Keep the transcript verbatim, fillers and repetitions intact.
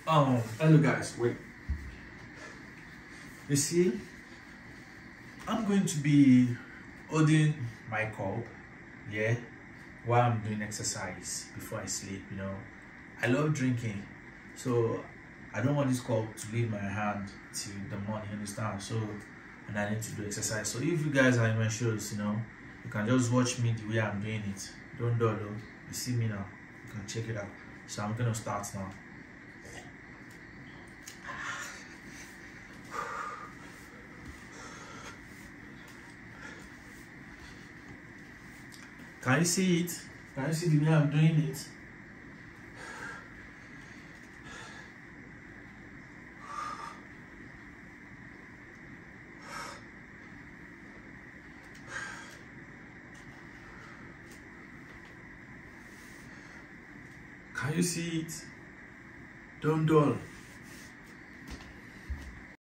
Um, hello guys, wait. You see, I'm going to be holding my cup, yeah, while I'm doing exercise before I sleep, you know. I love drinking, so I don't want this cup to leave my hand till the morning, you understand? So, and I need to do exercise. So if you guys are in my shows, you know, you can just watch me the way I'm doing it. Don't dull, though. You see me now, you can check it out. So I'm gonna start now. Can you see it? Can you see the way I'm doing it? Can you see it? Don't dull.